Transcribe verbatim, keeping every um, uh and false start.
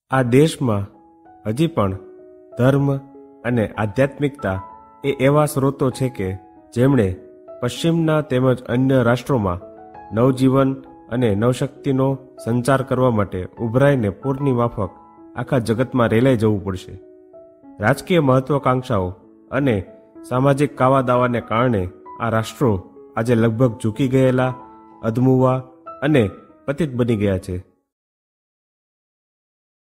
આ દેશમાં હજી પણ ધર્મ અને આધ્યાત્મિકતા એ એવા સ્ત્રોતો છે કે જેમણે પશ્ચિમના તેમજ અન્ય રાષ્ટ્રોમાં નવજીવન અને નવશક્તિનો સંચાર કરવા માટે ઉભરાઈને પૂરની માફક આખા જગતમાં રેલાઈ જવું પડશે. રાજકીય મહત્વાકાંક્ષાઓ અને સામાજિક કાવા દાવાને કારણે આ રાષ્ટ્રો આજે લગભગ ઝૂકી ગયેલા, અધમુવા અને પતિત બની ગયા છે.